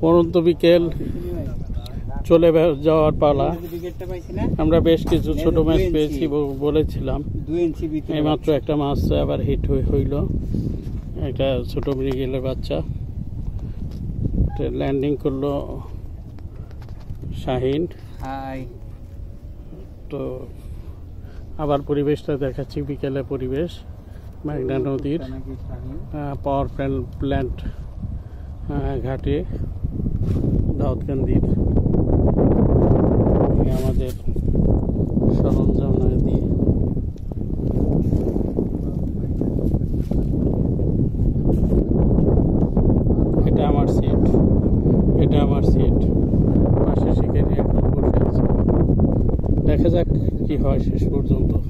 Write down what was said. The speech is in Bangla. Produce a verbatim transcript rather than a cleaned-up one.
পরন্ত বিকেল চলে যাওয়ার পালা। আমরা বেশ কিছু ছোট মাছ পেয়েছি বলেছিলাম, এইমাত্র একটা মাছ আবার হিট হইল, একটা ছোট মৃগেলের বাচ্চা। ল্যান্ডিং করলো শাহিন। তো আবার পরিবেশটা দেখাচ্ছি, বিকেলে পরিবেশ মেঘনা নদীর পাওয়ার প্ল্যান্ট ঘাটে দাউদকান্দির আমাদের সরঞ্জাম দিয়ে এটা আমার সিট, এটা আমার সিট পাশে শিকারি এখন বসে আছে। দেখা যাক কি হয় শেষ পর্যন্ত।